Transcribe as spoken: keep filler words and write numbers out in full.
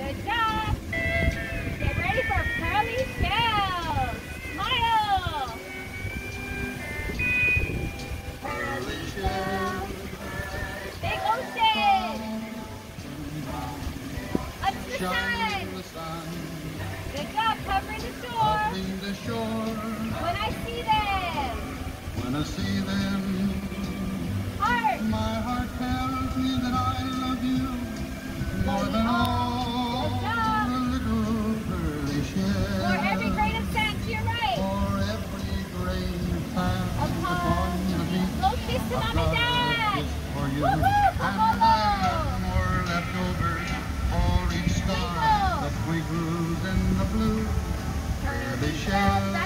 Good job. Get ready for pearly shells. Smile. Pearly shells. Big ocean. Up to the sun. Good job covering the shore. Covering the shore. When I see them. When I see them. Heart. My heart tells me that I love you more than all. Good job. The little pearly shell. For every grain of sand to your right. For every grain of sand upon the beach. Go kiss to mom and dad. For you. Woohoo! And I have more left over for each star. The twinkles in the blue pearly shell.